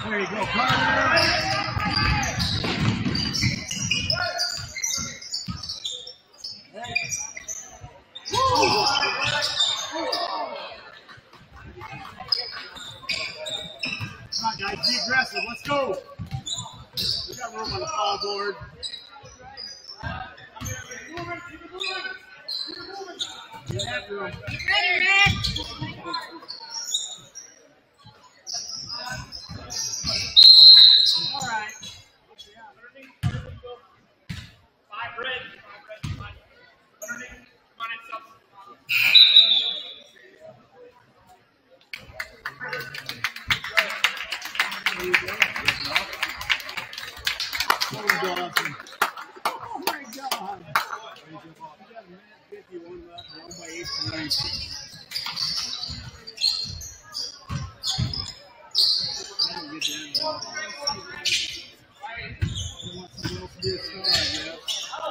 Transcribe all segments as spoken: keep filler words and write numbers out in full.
There you go, Carter. Come on, guys, be aggressive. Let's go. We got room on the foul board. Get that room. Ready, man. All right. Five red. Five red. Five. Underneath. Come on, it's up. There you go. Oh, Dawson. Oh, my God. You got a minute fifty-one left, one by eight points. I don't get that. You want somebody else to be a star, I guess.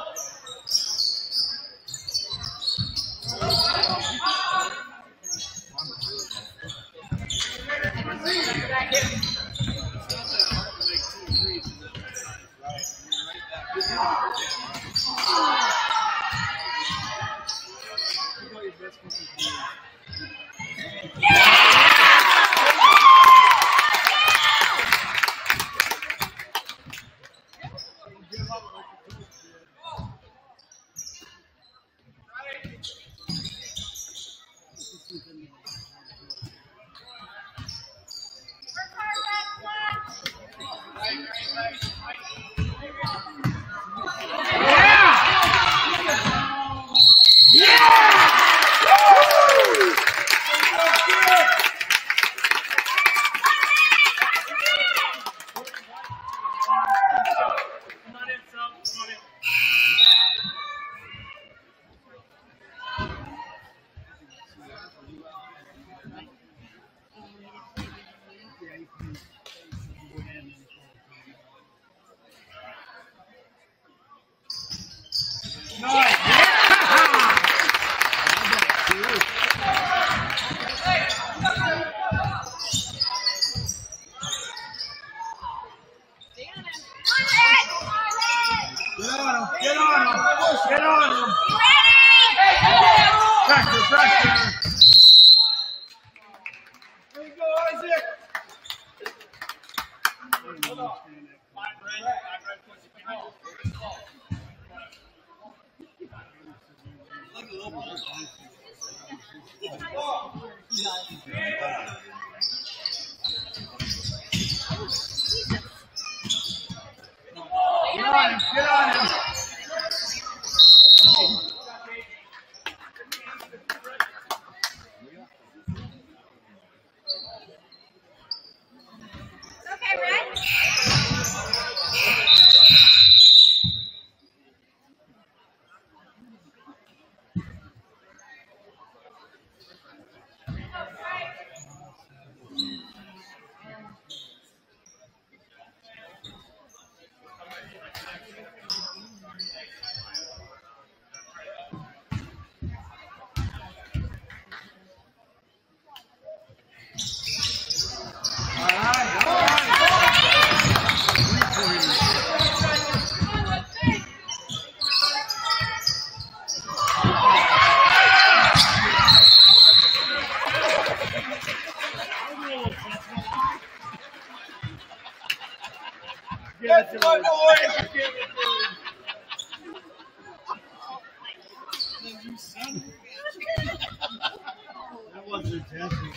That wasn't intentional.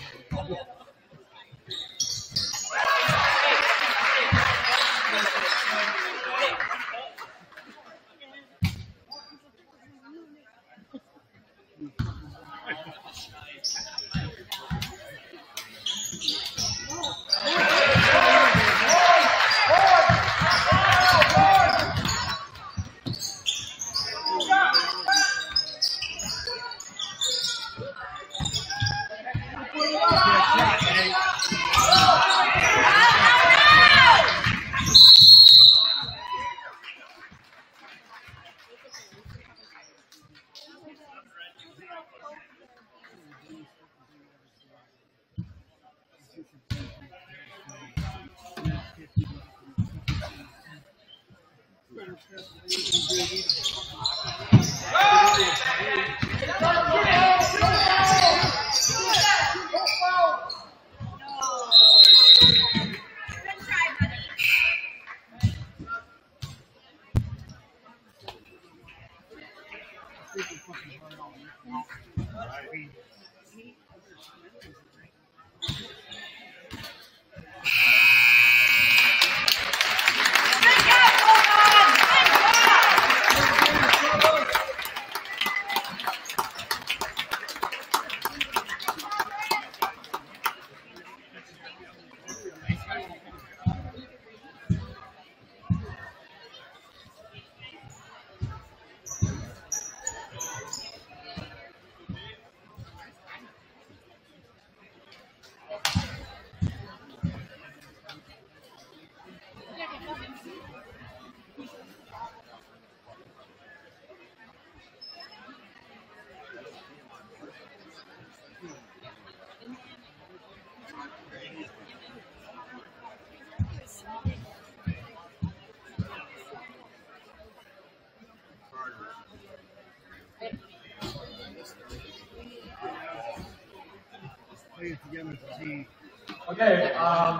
Okay, um,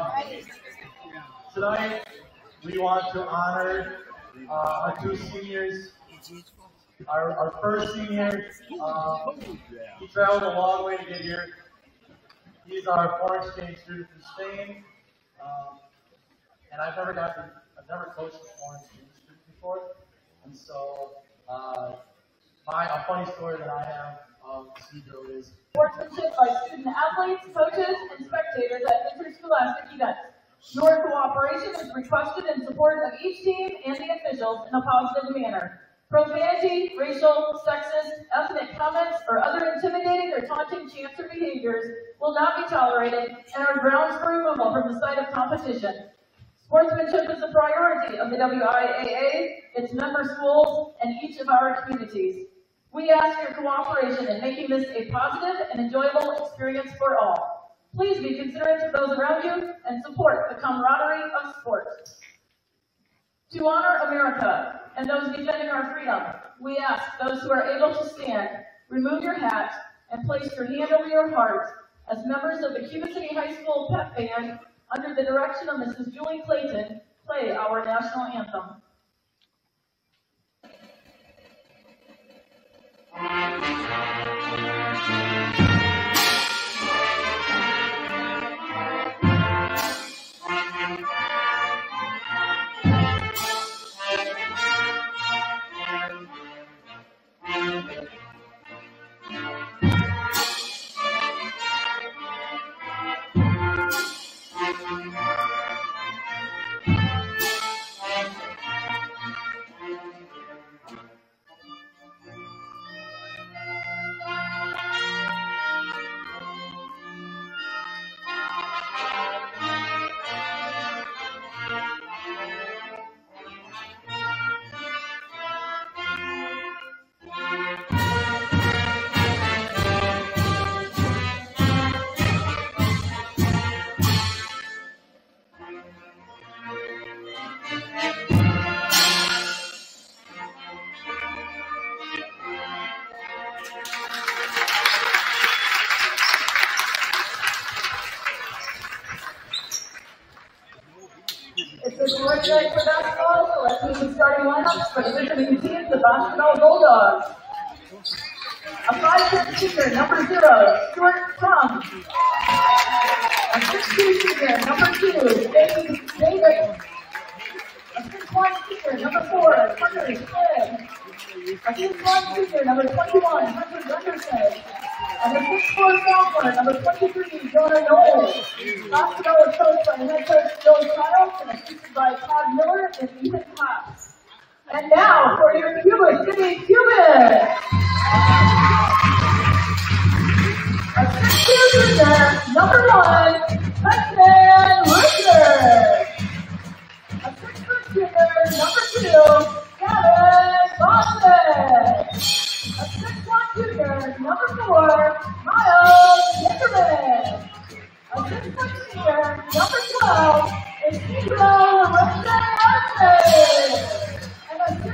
tonight we want to honor uh, our two seniors. Our, our first senior, um, he traveled a long way to get here. He's our foreign exchange student from Spain, um, and I've never gotten, I've never coached a foreign exchange student before, and so uh, my a funny story that I have of Cedro is sportsmanship by student athletes, coaches, and spectators at interscholastic events. Your cooperation is requested in support of each team and the officials in a positive manner. Profanity, racial, sexist, ethnic comments, or other intimidating or taunting chants or behaviors will not be tolerated and are grounds for removal from the site of competition. Sportsmanship is a priority of the W I A A, its member schools, and each of our communities. We ask your cooperation in making this a positive and enjoyable experience for all. Please be considerate of those around you and support the camaraderie of sport. To honor America and those defending our freedom, we ask those who are able to stand, remove your hat and place your hand over your heart as members of the Cuba City High School pep band, under the direction of Missus Julie Clayton, play our national anthem. It's a great night for basketball, so let's move the starting lineups for the visiting teams, the Boscobel Bulldogs. A five-foot senior, number zero, Stuart Trump. A six-two senior, number two, David David. A six-one senior, number four, Hunter Smith. A six-one senior, number twenty-one, Hunter Gunderson. And a six-four sophomore, number twenty-three, Jonah Knowles. Boscobel is coached by head coach Joe Childs and assisted by Todd Miller and Ethan Cox. And now for your Cuba City Cubans. A six-two senior, number one, Hudson Richard. A six-foot senior, number two, Gavin Boston. A six-one junior, number four, Miles Nickerman. A six-foot senior, number twelve, is Pedro Rosales. And a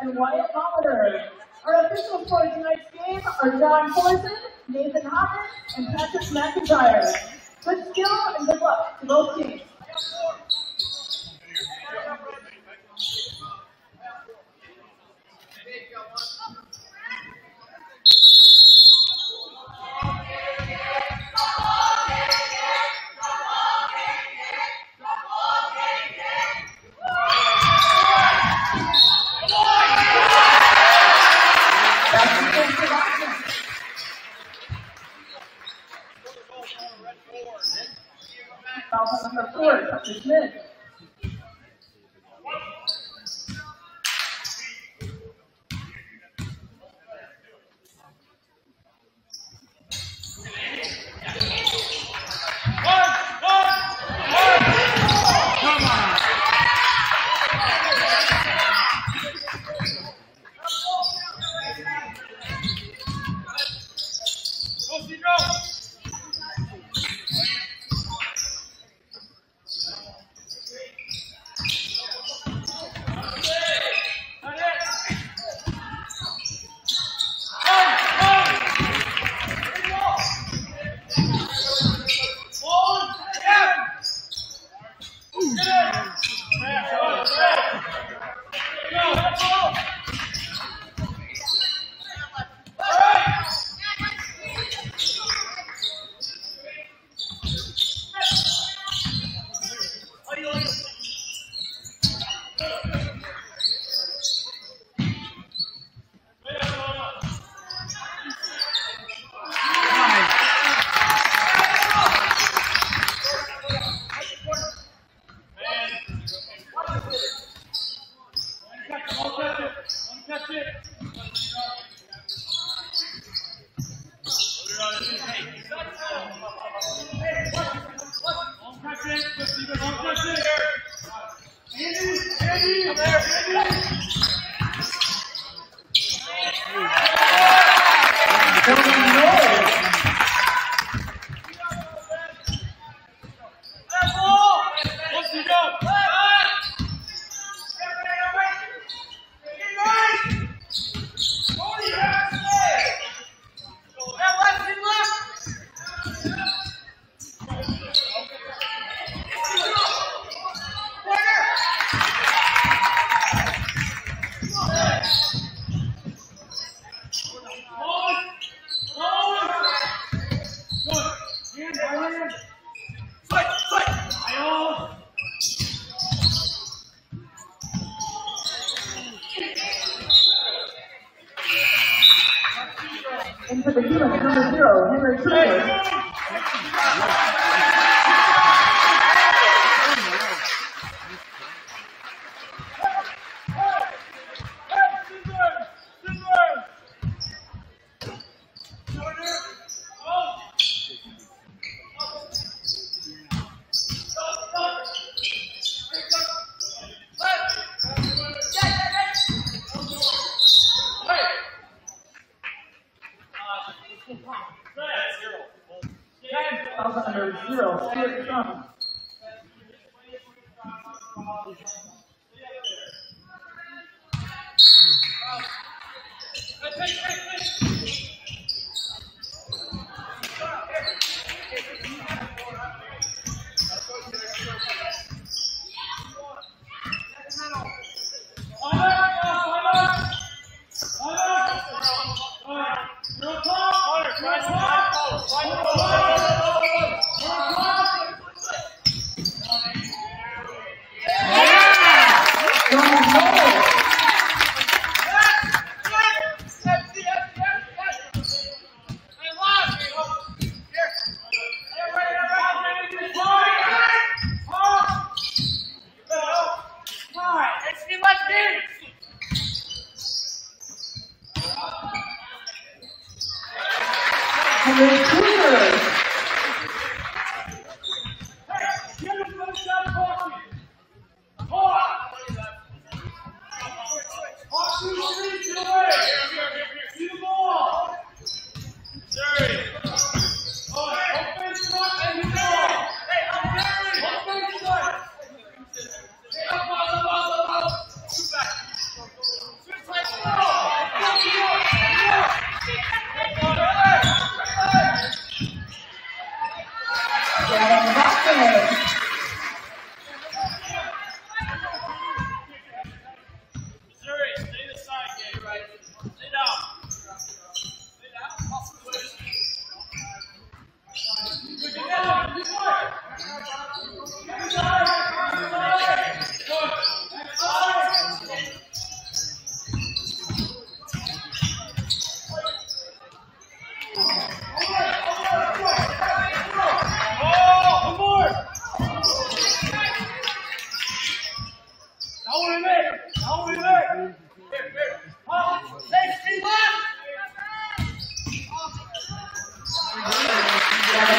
and Wyatt Molitor. Our officials for tonight's game are John Corson, Nathan Hopkins, and Patrick McIntyre. Good skill and good luck to both teams. Foul number four, Tucker Smith. Into the unit, number zero, Henry Cooper. Under zero, Stuart Trump. Henry Cooper. Switch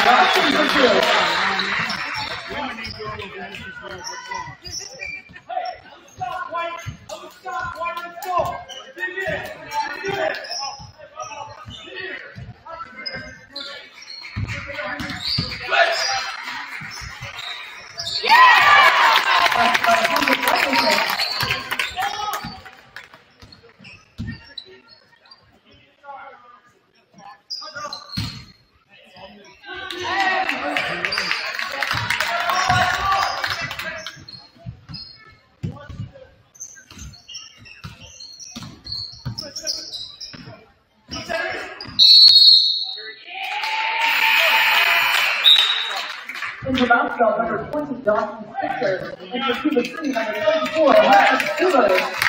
Varsity for two. Women need to go to the Hey, let's stop, White. Let's stop, White. Let's go. Dig in. Dig in. Into Boscobel, number twenty, Dawson Fisher. Into Cuba three, number twenty-four, Marcus Cuba.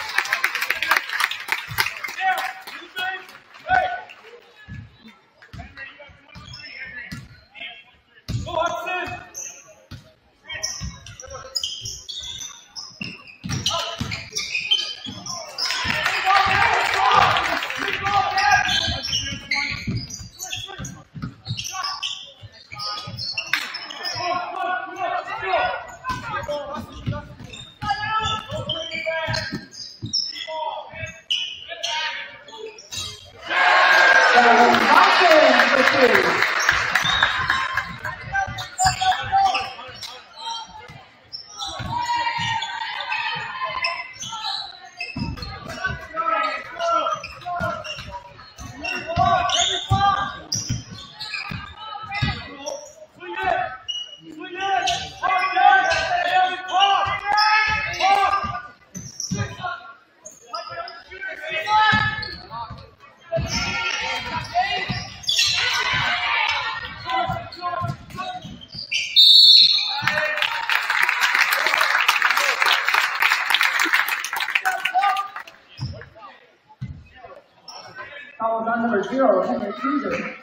Follows on number zero, Henry Cruiser.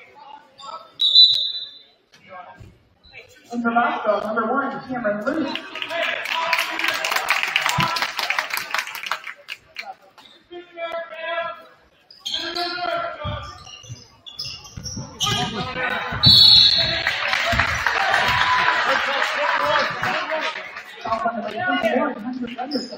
Into Boscobel, number one, Cameron Luce. Follows on number twenty-one, Hunter Anderson.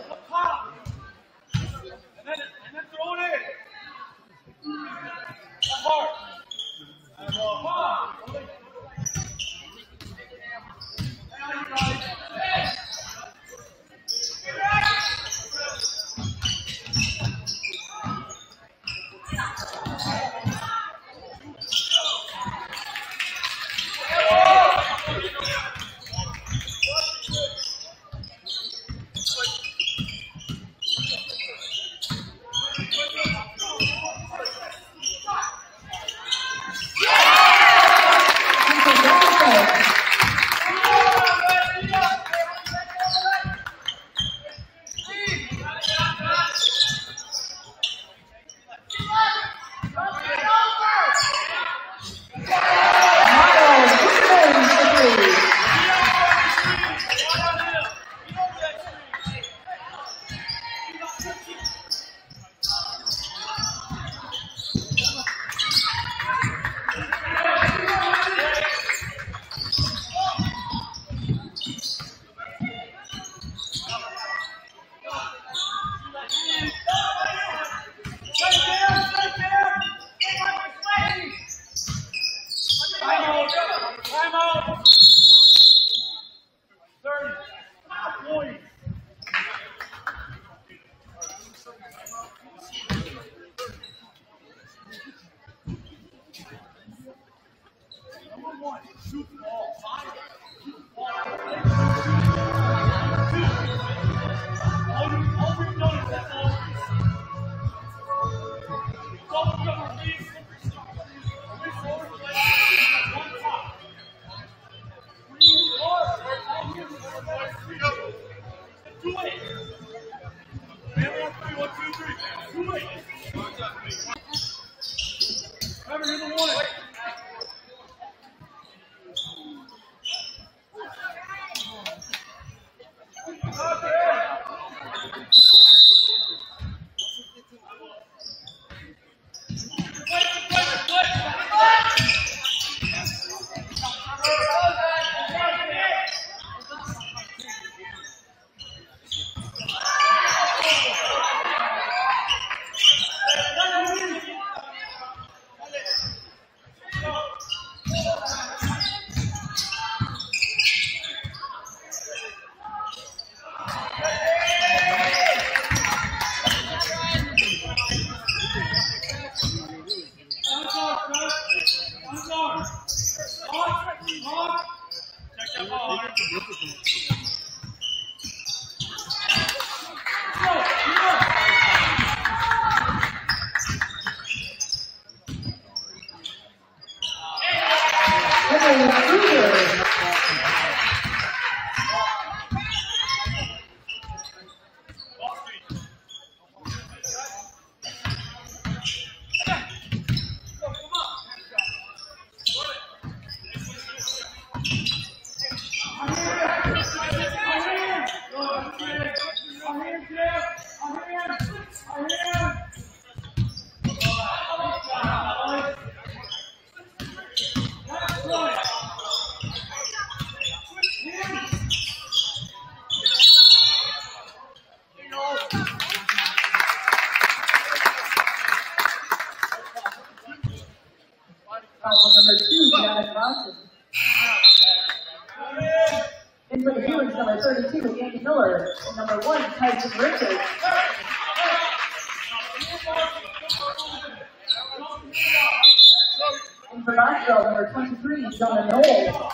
Number two, Janet Johnson. And for the Bruins, number thirty-two, Andy Miller. And number one, Tyson Richards. And for Boscobel, number twenty-three, Jonah Knoll.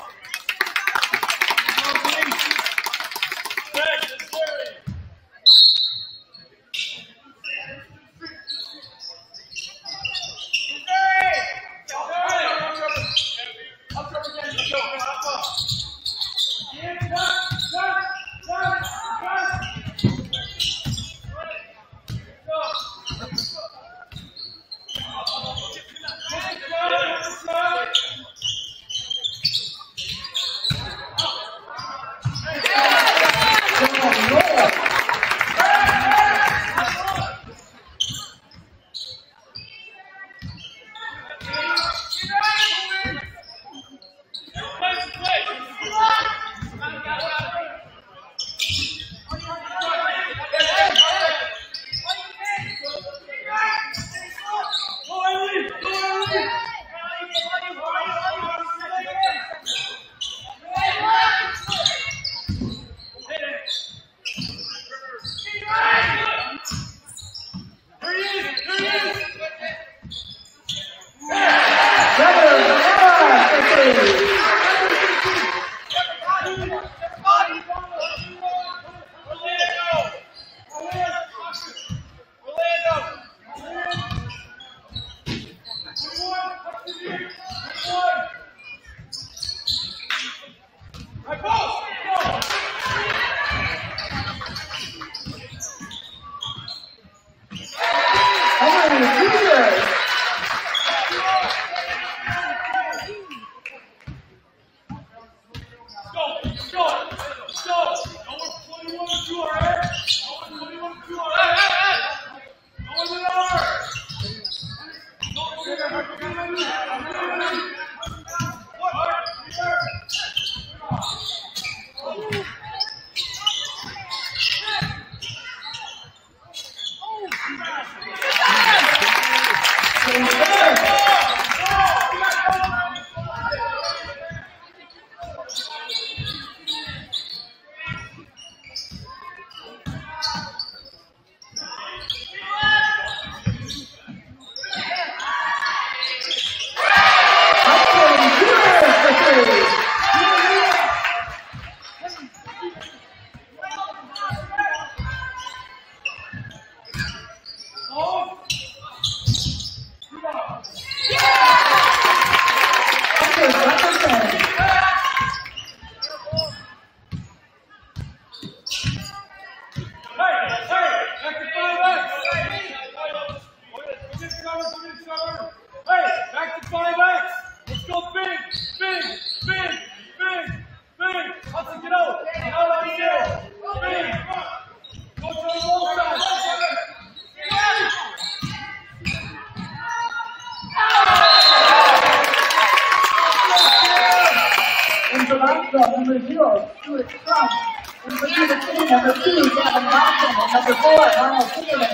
Number zero, Stuart Trump. And for Cuba City, number two, Gavin Johnson. And number four, Arnold Timmerman.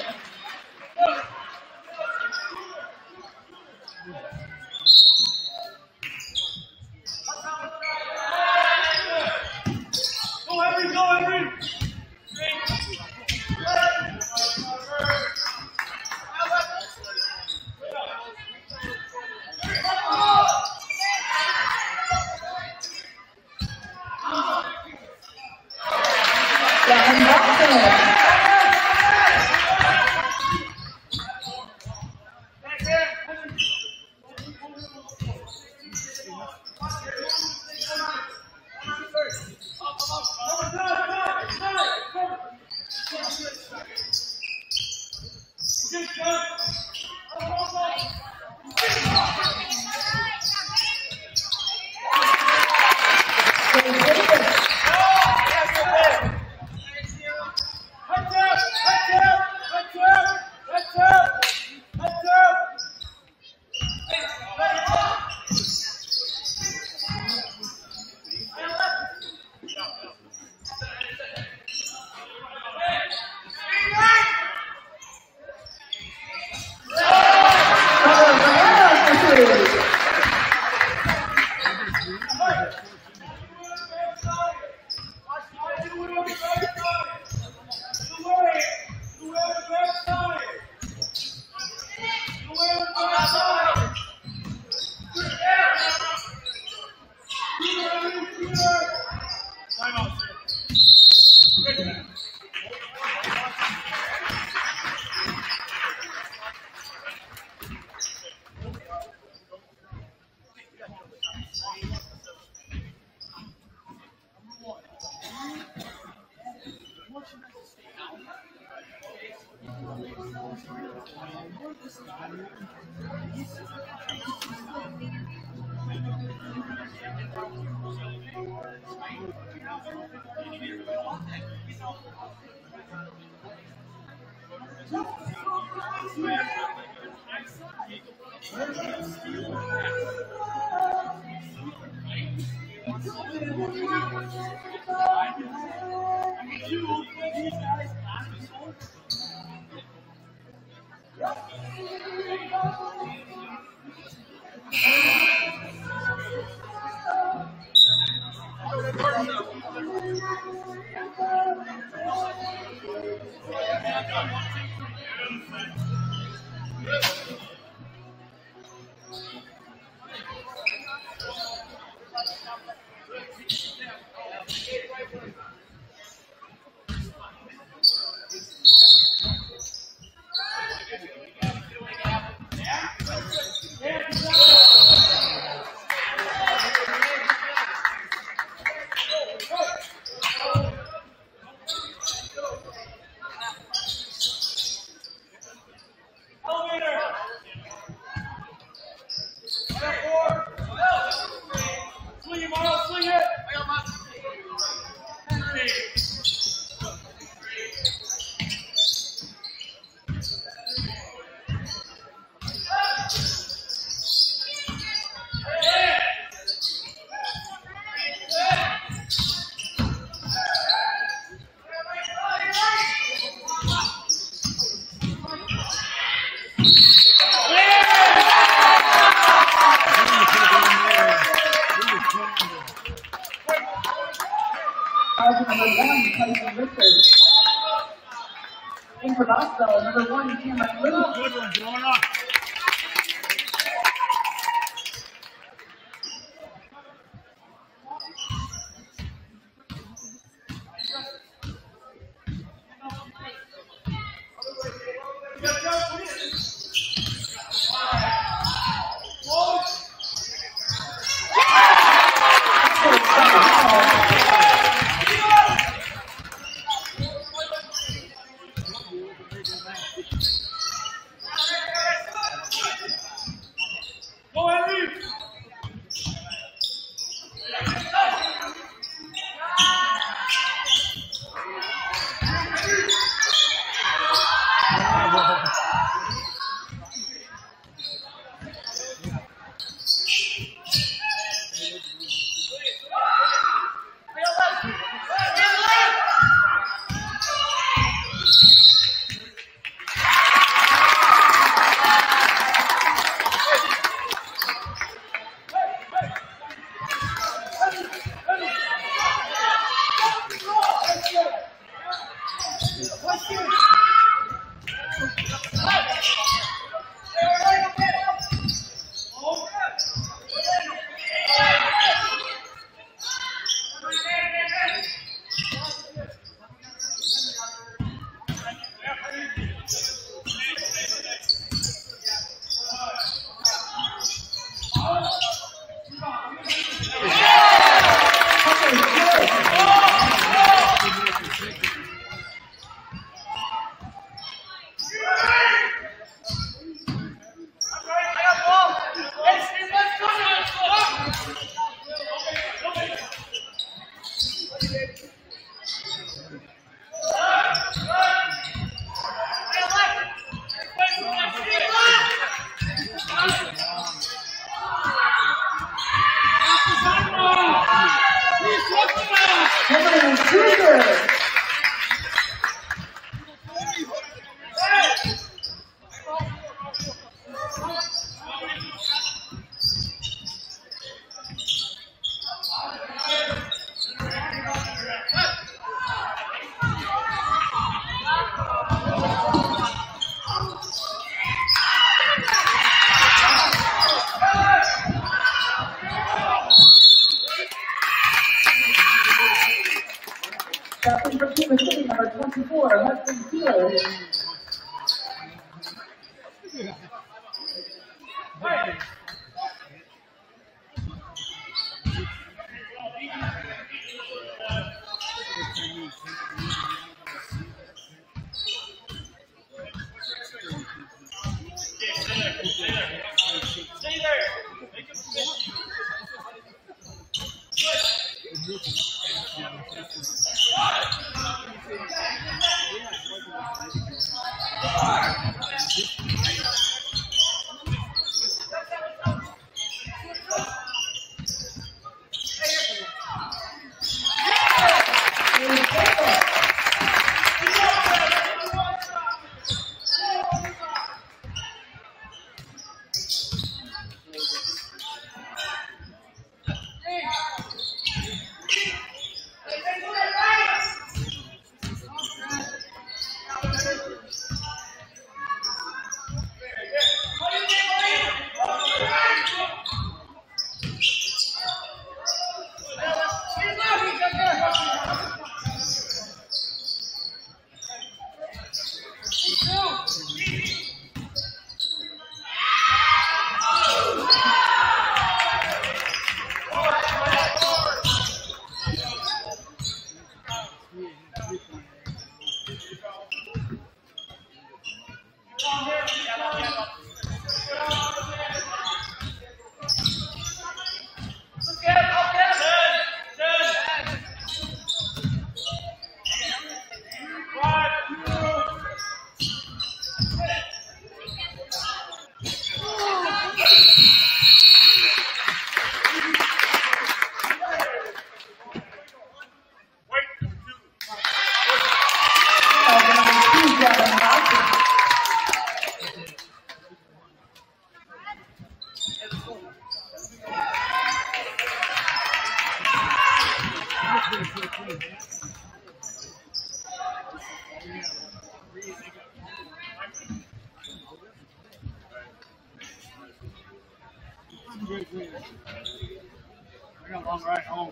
Go, Henry, go, Henry! Touch In for Boscobel, number one, Cameron Lewis. Good one, going up. Go Henry! Let's go! Stay there. Make him commit to you. I got a long ride home.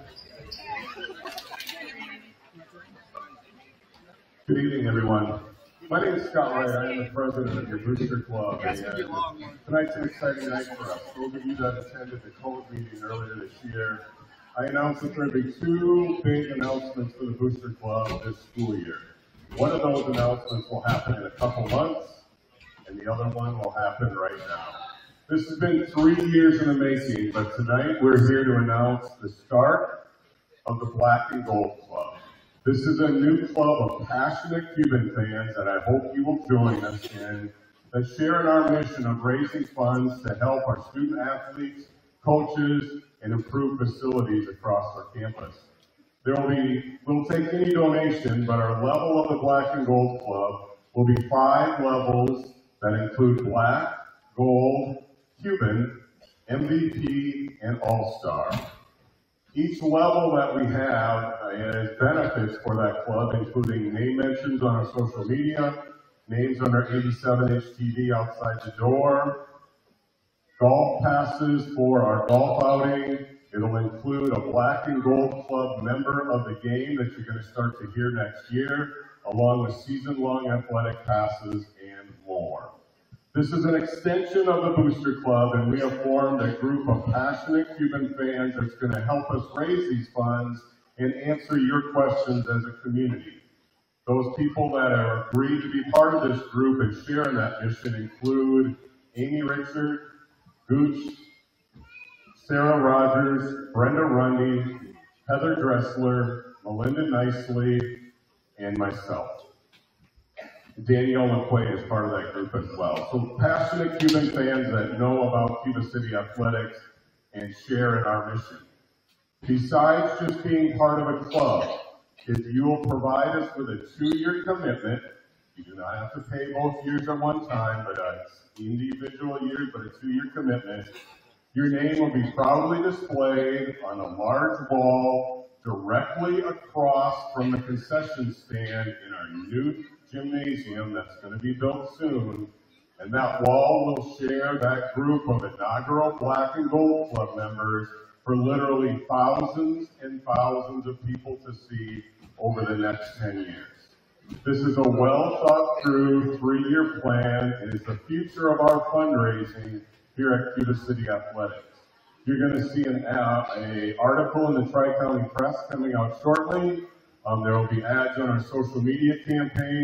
Good evening, everyone. My name is Scott Wright. I am the president of your Booster Club. That's And gonna be a long one. tonight's an exciting night for us. Those of you that attended the code meeting earlier this year, I announced that there will be two big announcements for the Booster Club this school year. One of those announcements will happen in a couple months, and the other one will happen right now. This has been three years in the making, but tonight we're here to announce the start of the Black and Gold Club. This is a new club of passionate Cuban fans that I hope you will join us in, that share in our mission of raising funds to help our student athletes, coaches, and improve facilities across our campus. There will be, we'll take any donation, but our level of the Black and Gold Club will be five levels that include Black, Gold, Cuban, M V P, and All-Star. Each level that we have has benefits for that club, including name mentions on our social media, names on our eighty-seven inch T V outside the door, golf passes for our golf outing. It'll include a Black and Gold Club member of the game that you're going to start to hear next year, along with season-long athletic passes and more. This is an extension of the Booster Club, and we have formed a group of passionate Cuban fans that's going to help us raise these funds and answer your questions as a community. Those people that are agreed to be part of this group and share in that mission include Amy Richard, Gooch, Sarah Rogers, Brenda Rundy, Heather Dressler, Melinda Nicely, and myself. Danielle McQuaid is part of that group as well. So passionate Cuban fans that know about Cuba City athletics and share in our mission. Besides just being part of a club, if you will provide us with a two-year commitment, you do not have to pay both years at one time, but uh, individual years, but a two-year commitment, your name will be proudly displayed on a large wall directly across from the concession stand in our new gymnasium that's going to be built soon, and that wall will share that group of inaugural Black and Gold Club members for literally thousands and thousands of people to see over the next ten years. This is a well thought through three-year plan and is the future of our fundraising here at Cuba City Athletics. You're going to see an uh, a article in the Tri-County Press coming out shortly. Um, there will be ads on our social media campaign.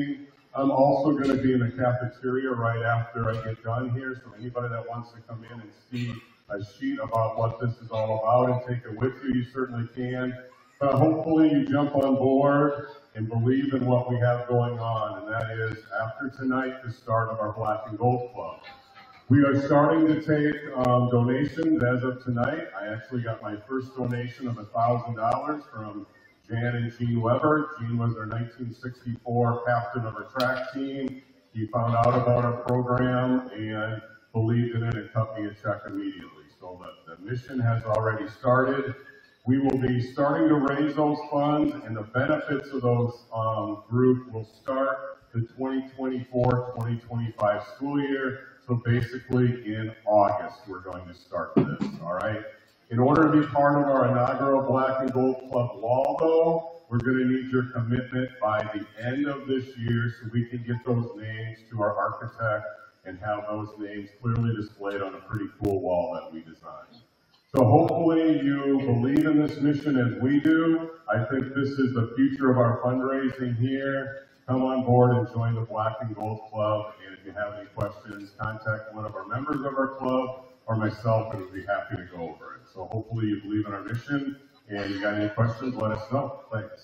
I'm also going to be in the cafeteria right after I get done here, so anybody that wants to come in and see a sheet about what this is all about and take it with you, you certainly can. But hopefully you jump on board and believe in what we have going on, and that is, after tonight, the start of our Black and Gold Club. We are starting to take um, donations as of tonight. I actually got my first donation of one thousand dollars from Jan and Gene Weber. Gene was our nineteen sixty-four captain of our track team. He found out about our program and believed in it and cut me a check immediately. So the, the mission has already started. We will be starting to raise those funds, and the benefits of those um, group will start the twenty twenty-four twenty twenty-five school year. So basically in August, we're going to start this, all right? In order to be part of our inaugural Black and Gold Club wall, though, we're going to need your commitment by the end of this year so we can get those names to our architect and have those names clearly displayed on a pretty cool wall that we designed. So hopefully you believe in this mission as we do. I think this is the future of our fundraising here. Come on board and join the Black and Gold Club, and if you have any questions, contact one of our members of our club or myself, and we'd be happy to go over it. So hopefully you believe in our mission, and you got any questions, let us know. Thanks.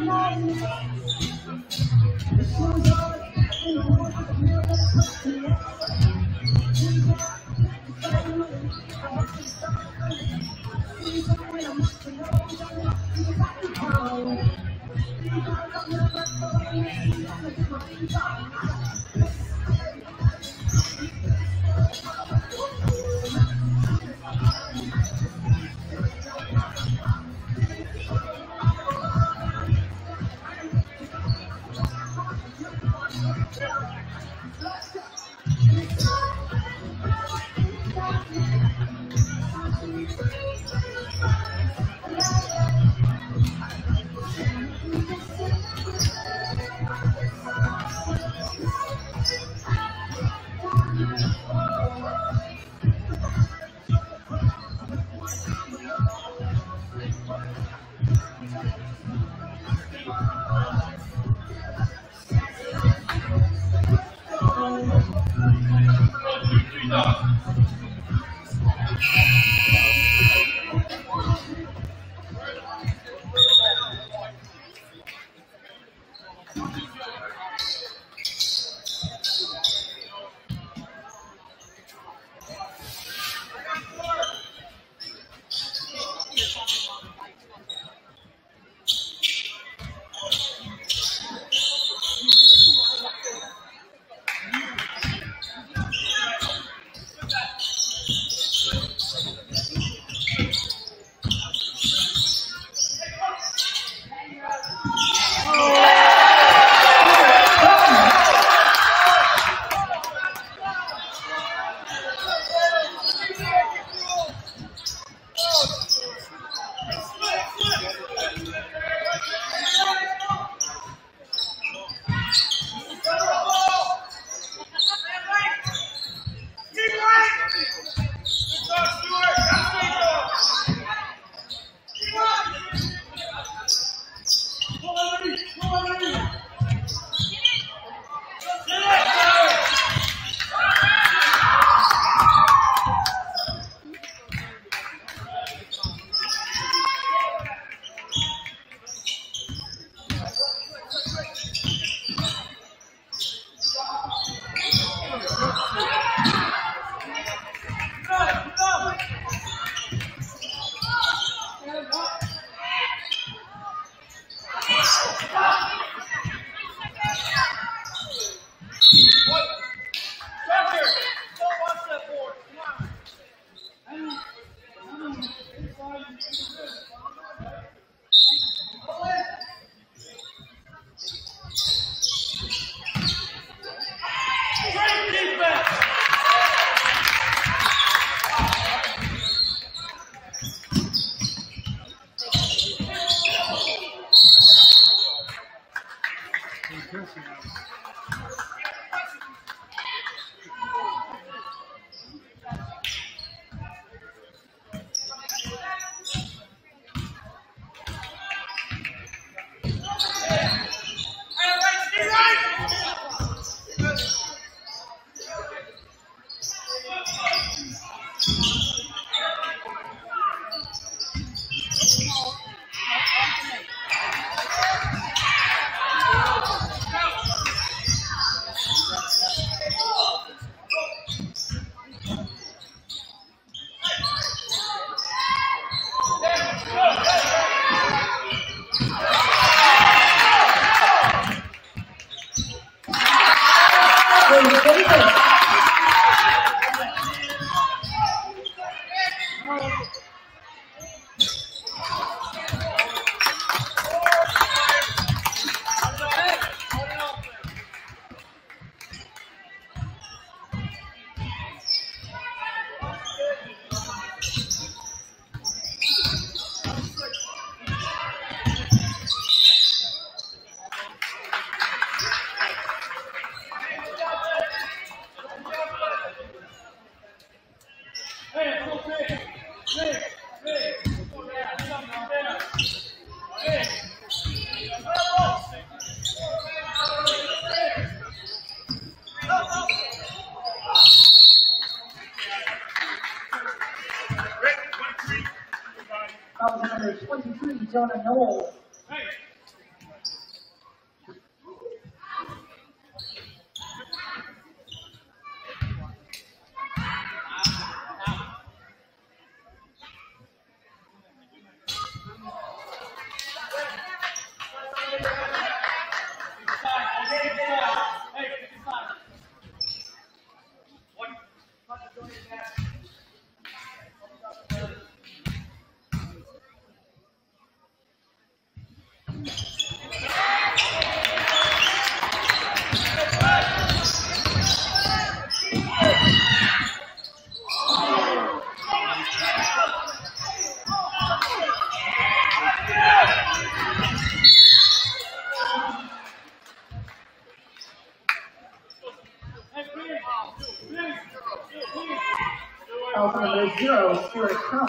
Foul number twenty-three, Jonah Knowles. your account.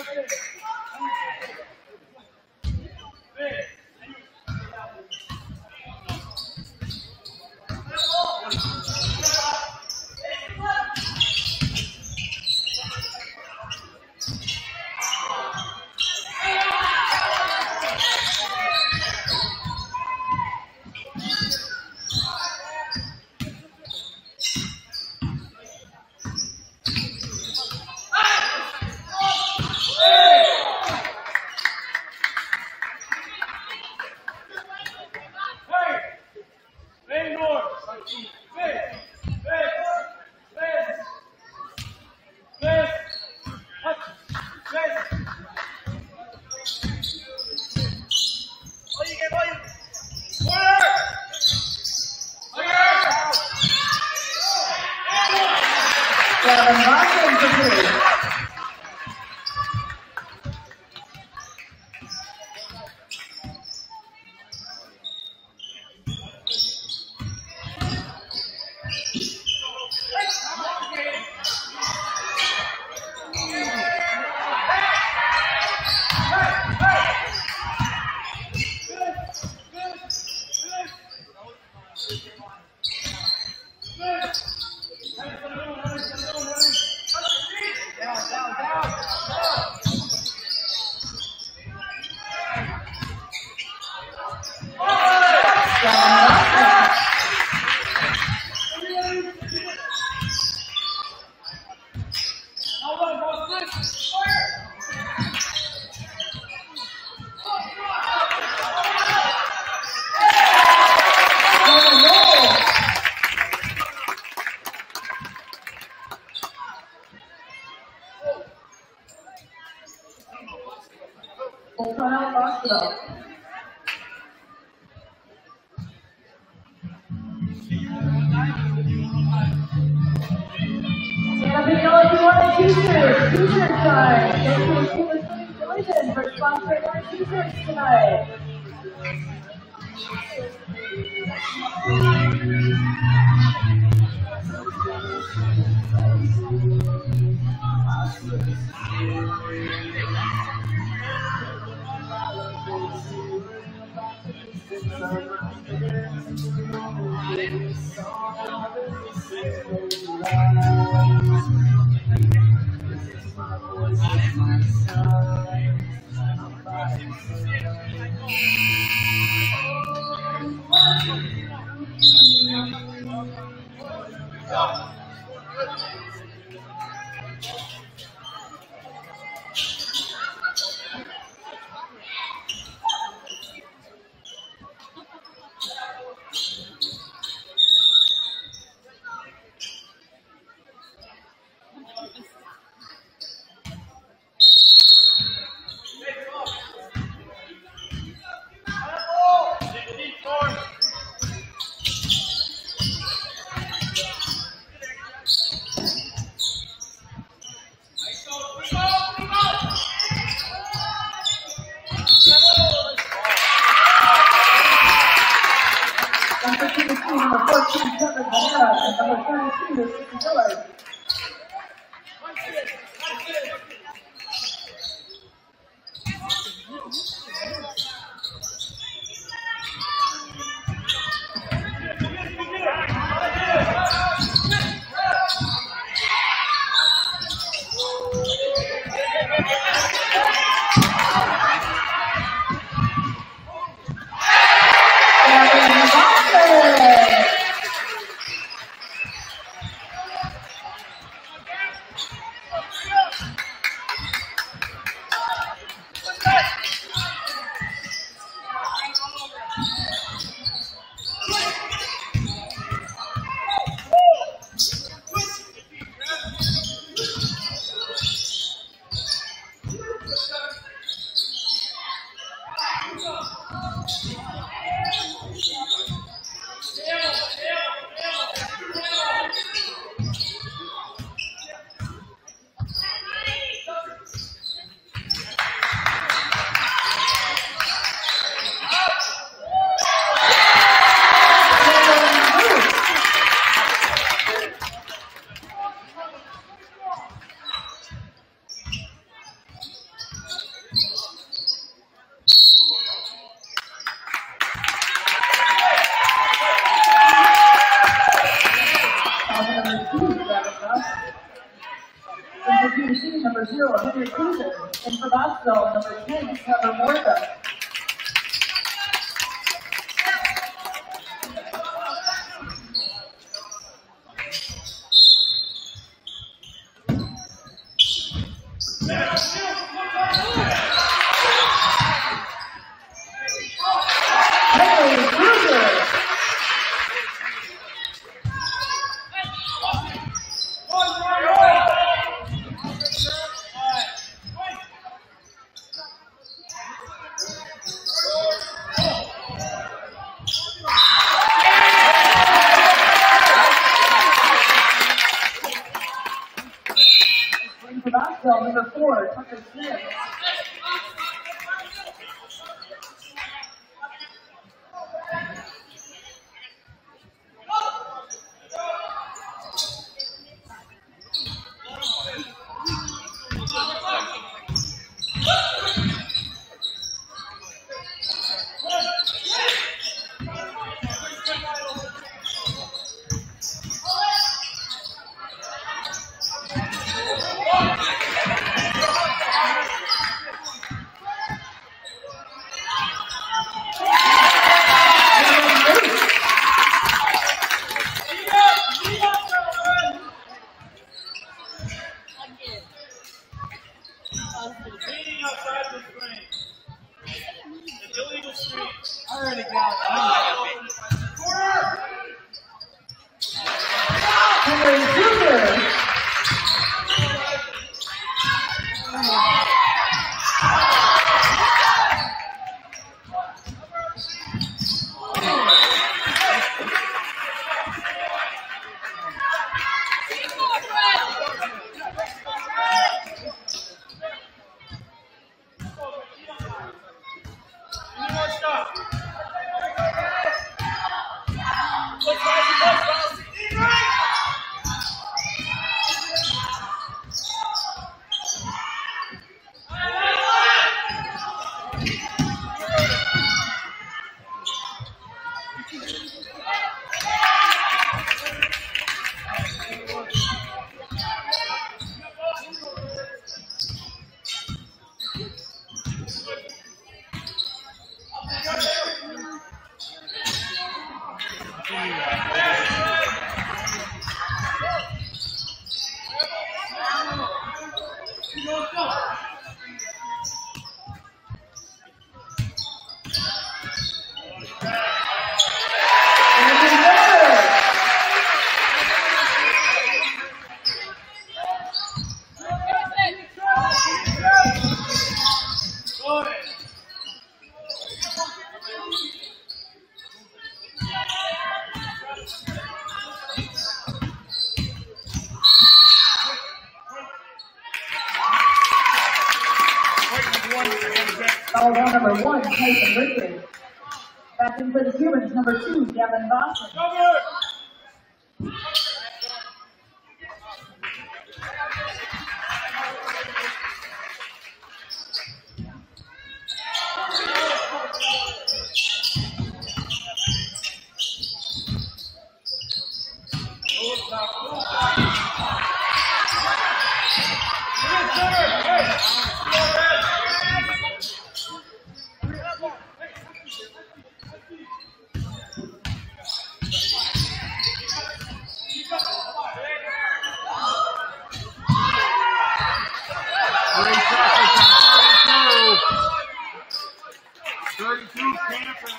Full time Boscobel. Stand up and yell if you want a t-shirt. T-shirt time. Thank you, Cuba Swimming Collision, for sponsoring our t-shirts tonight. Number thirty-two, number fourteen, Trevor Banana, and number thirty-two, Ricky Dillard. number zero, Henry Cruiser. And for Boscobel, number ten, Trevor Morta. Number four, Tucker Smith. Foul ball number one, Tyson Richard. Back in for the Cubans, number two, Gavin Boston. thirty-two Panthers.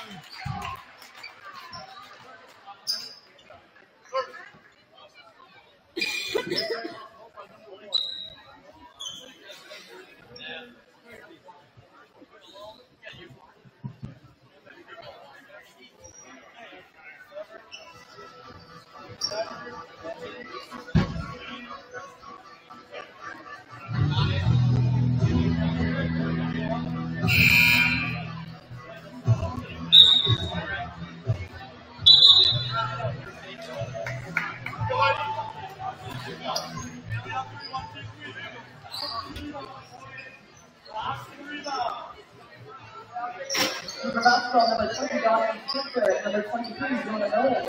For basketball, number twenty, Dawson Spencer, number twenty-three, Jonah Knowles.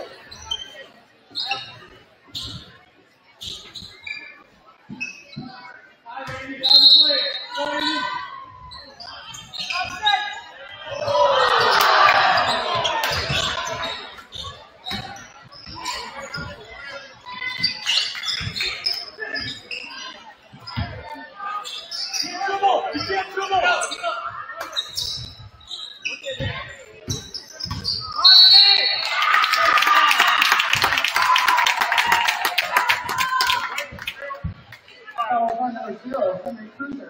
Hi, baby. Foul one number zero, Henry Cruiser.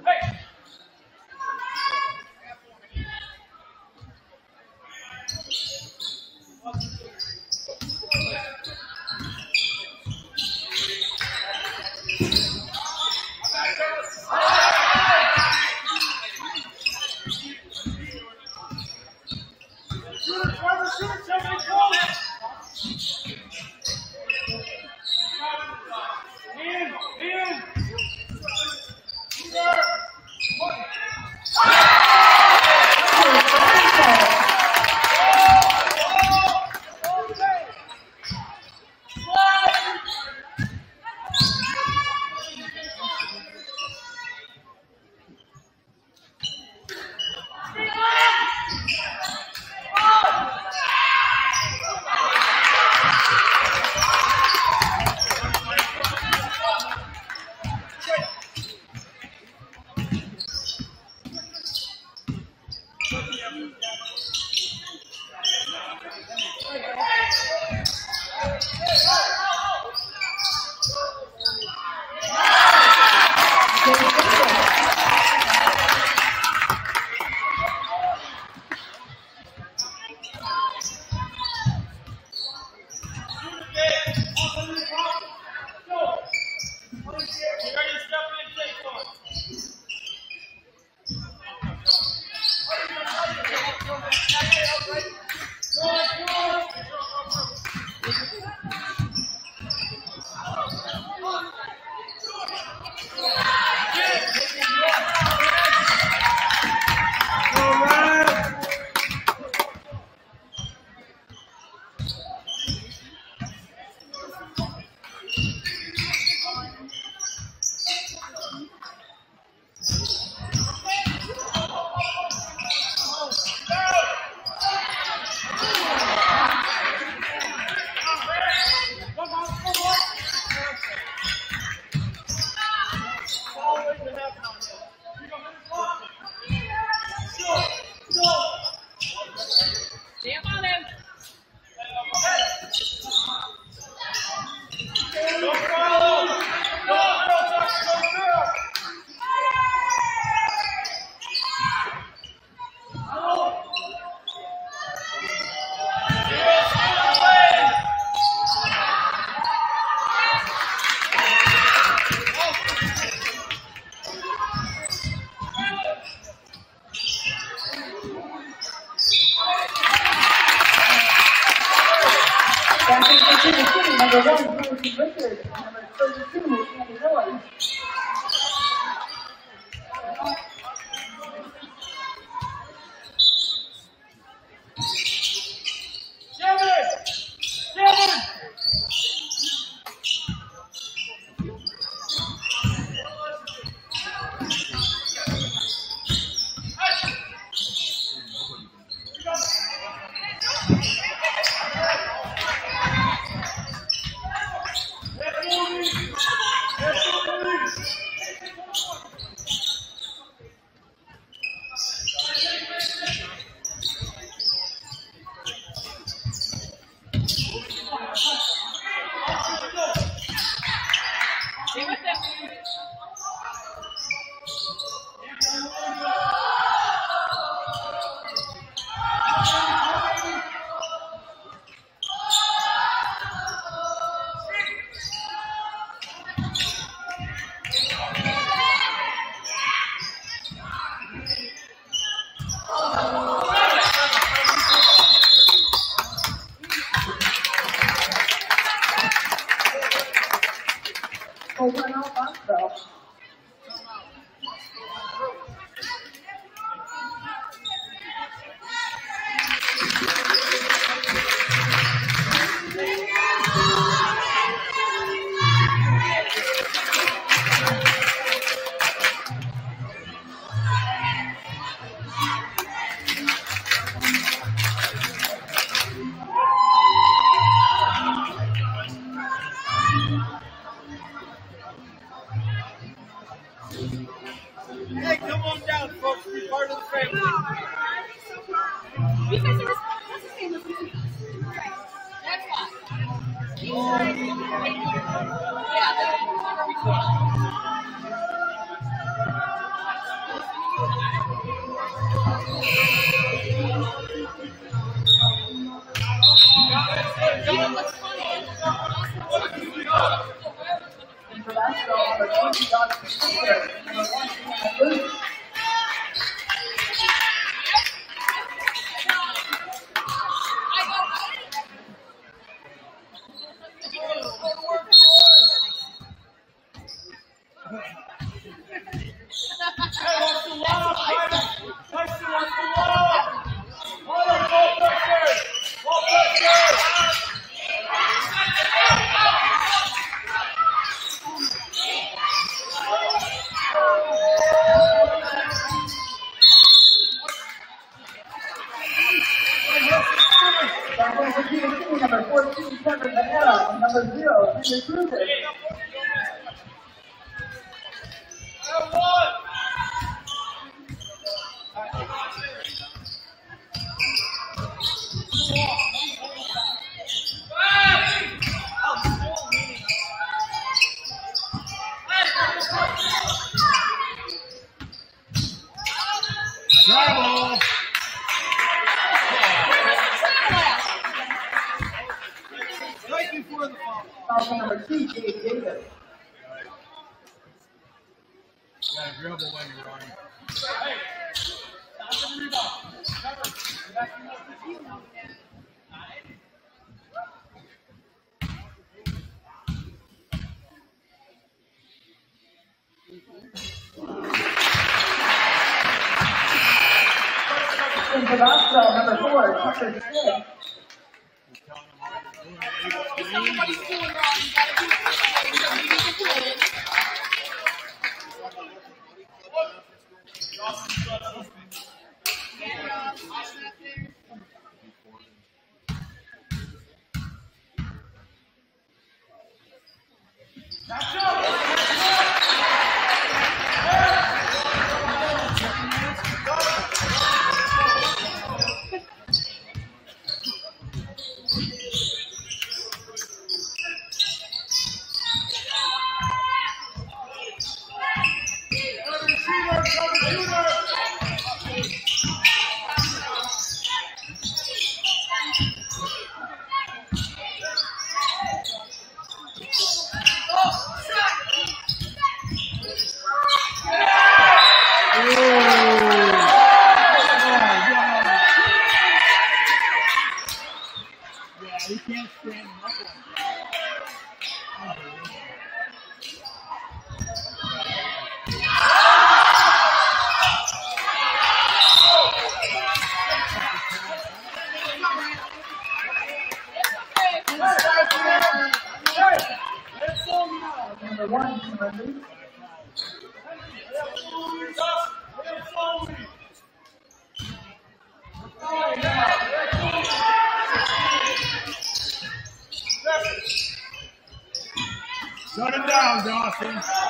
Number one, Timothy Richard. Number thirty-two, Andy Miller. Number fourteen, Trevor Vanilla, and number zero, Henry Cruiser. Travel. Right before the ball. Foul number two, Jake Davis. You gotta dribble when you're running. In the Boscobel, number four, Tucker Smith. Somebody's doing wrong. You gotta do it. You can't stand up. Number one, Henry. Shut him down, Dawson.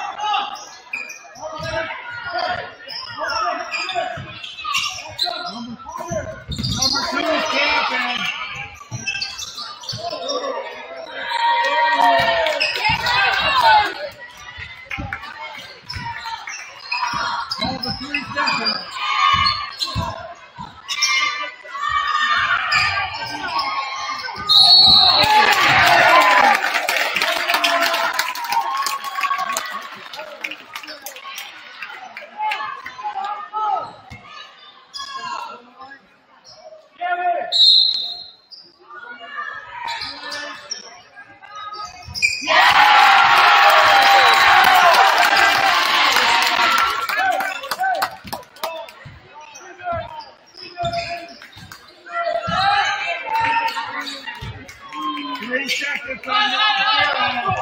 Number, number two is camping. Call the three seconds. Three seconds on that.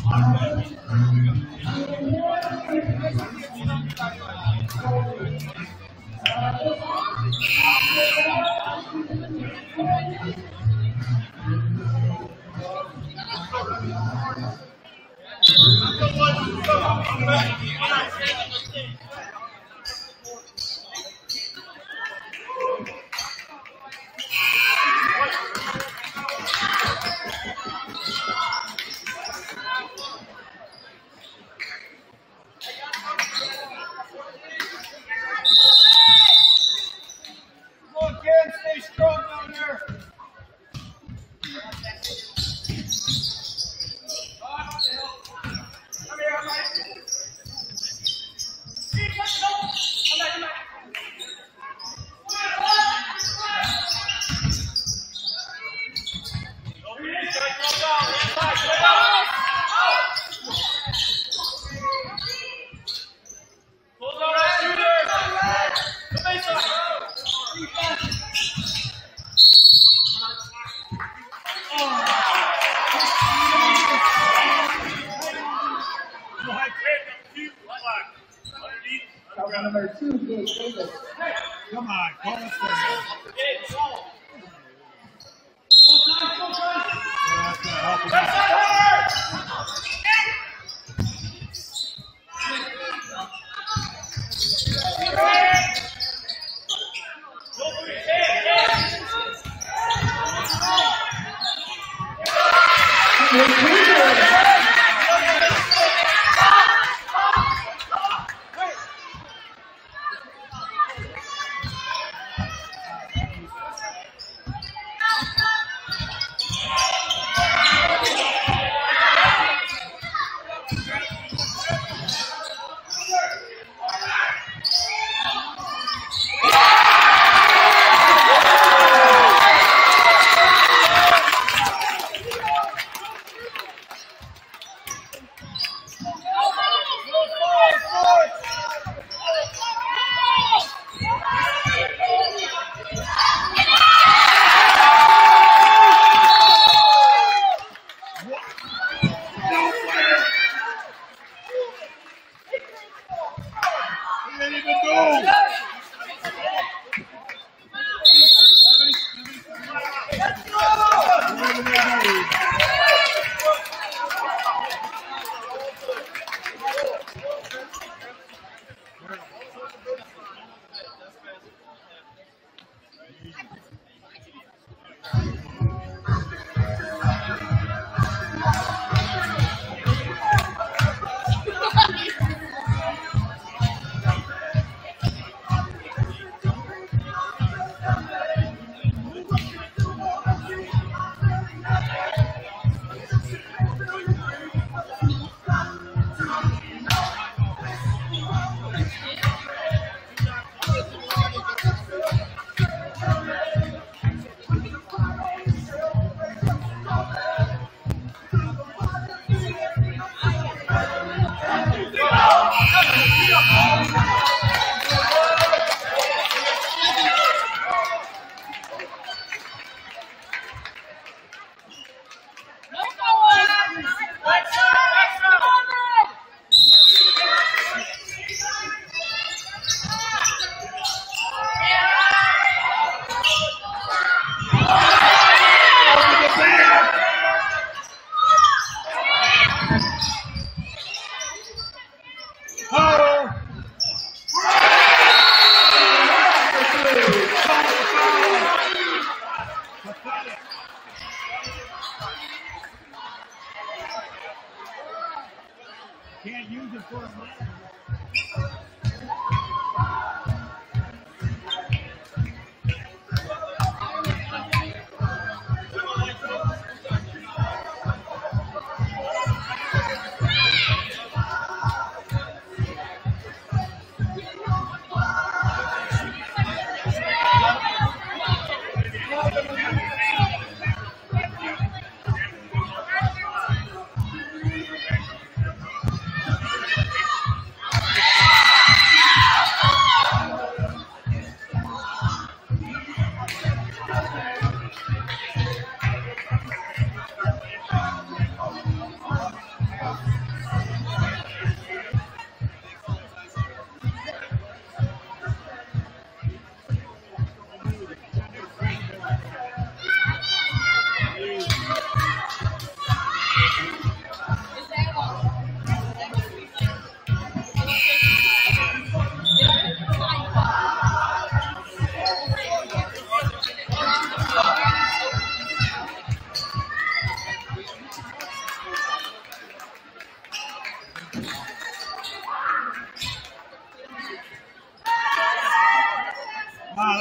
Number two, Gabe Davis. Come on, call us there.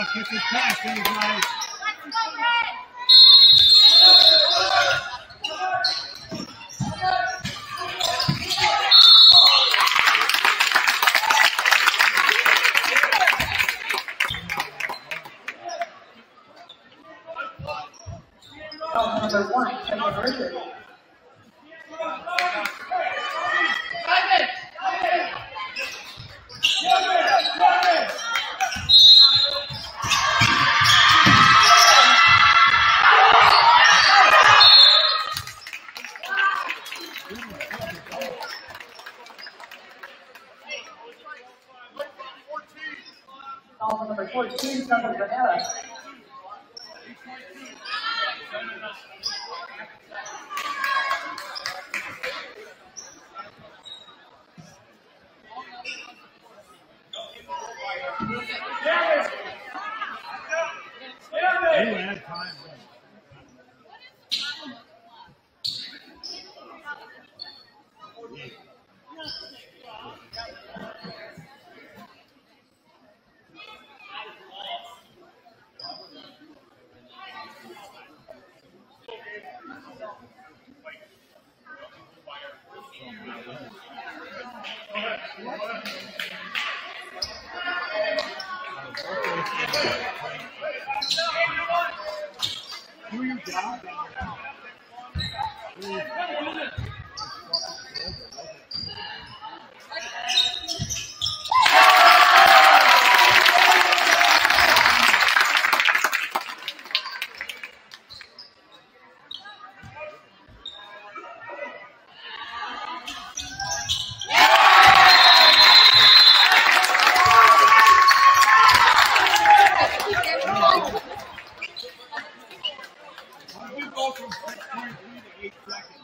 Let's get this pass in, guys. Foul number one, Kevin Richards. Foul number fourteen, Kevin Vanilla. You had time. Do your job. You go from six point three to eight seconds.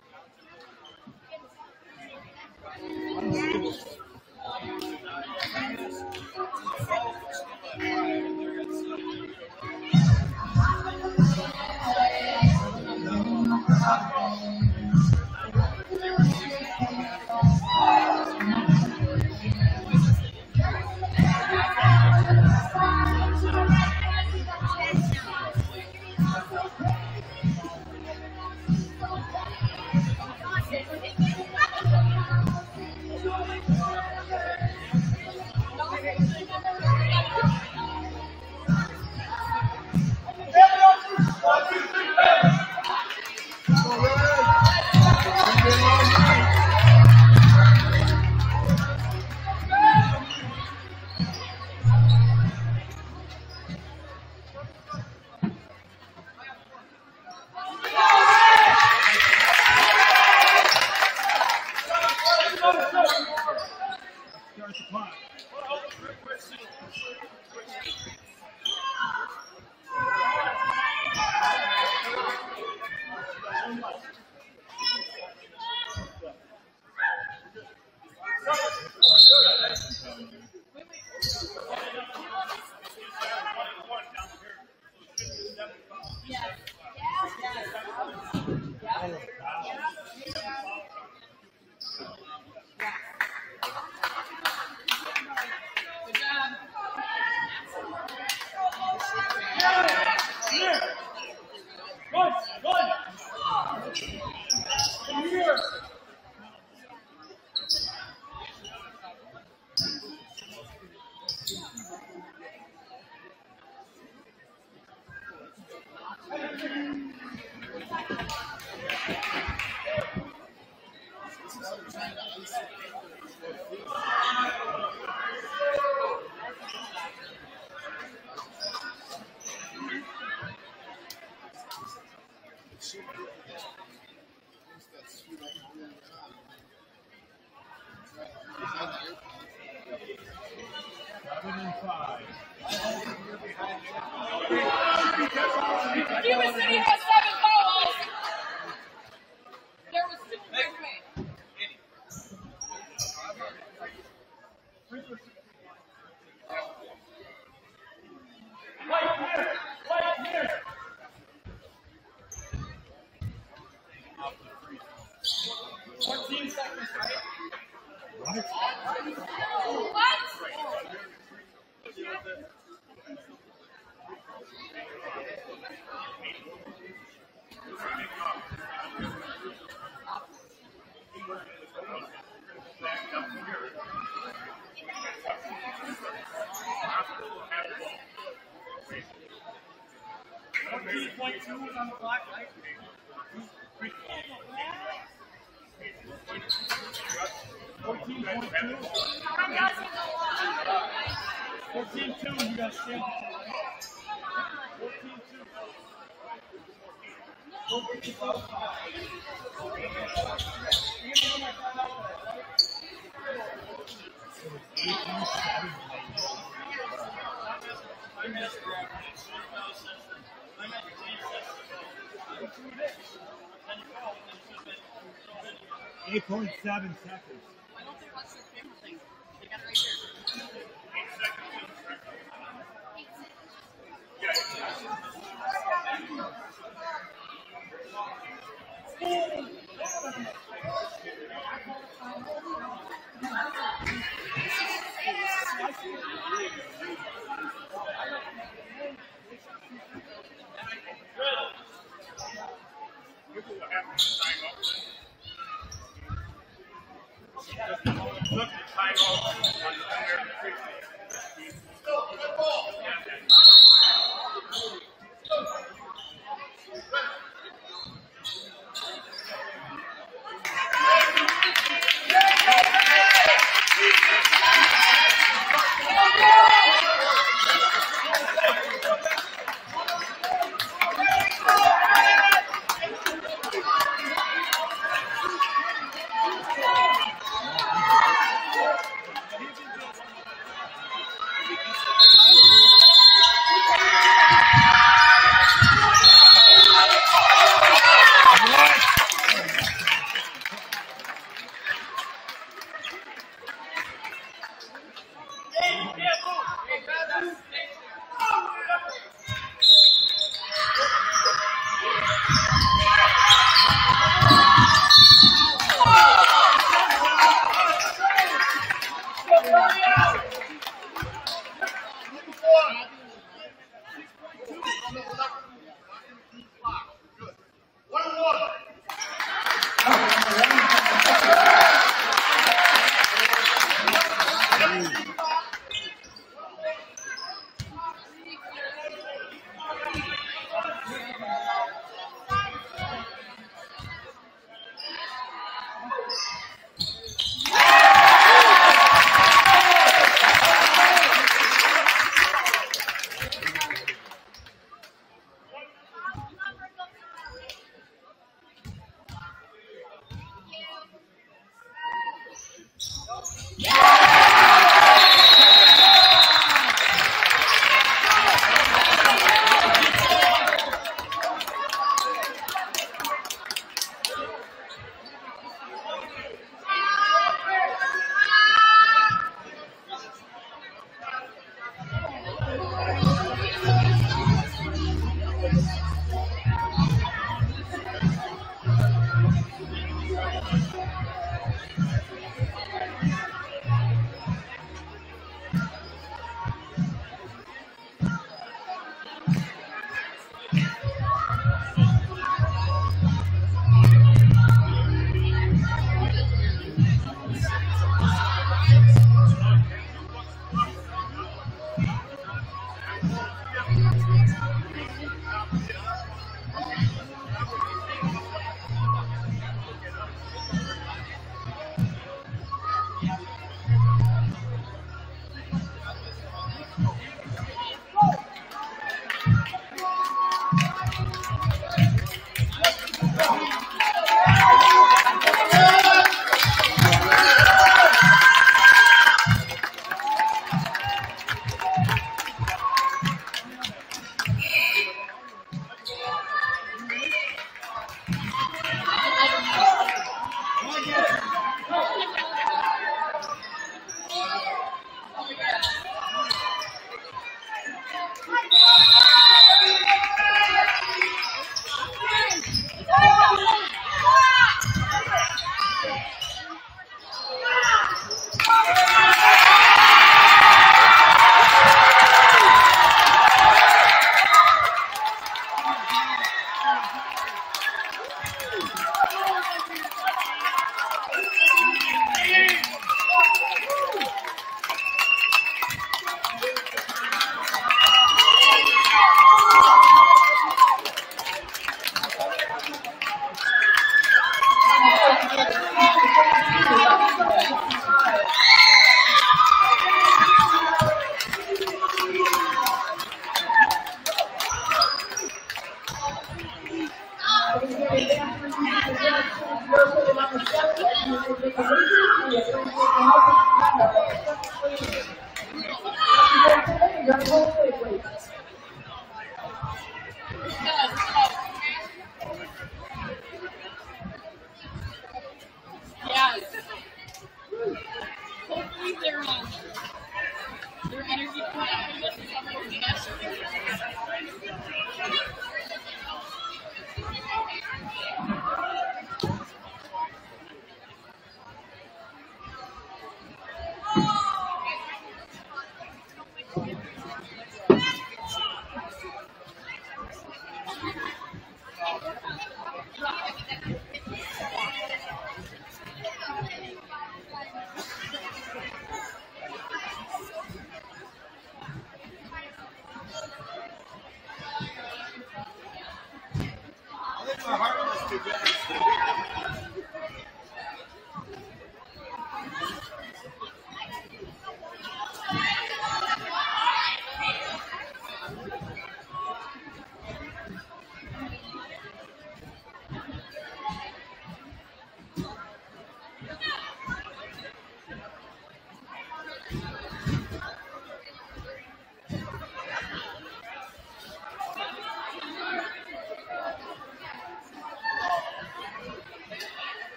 Start the clock. Seven and five. Cuba City has seven fouls. There was two quick men. Right here, right here. fourteen seconds, right? What? fourteen point two was on the clock, right? fourteen point two. fourteen two, you got to stand. fourteen two. fourteen two. eight point seven seconds. I don't think that's the camera thing. They got it right Look, time